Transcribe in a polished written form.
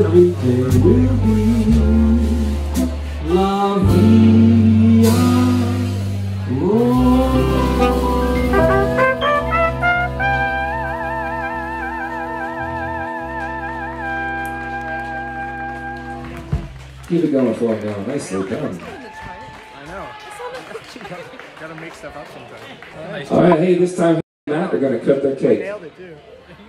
every day will be la vida. Keep it going for me now. Nicely done. I know. Gotta make stuff up sometimes. All right, hey, this time, Matt, they're gonna cut their cake. Nailed it too.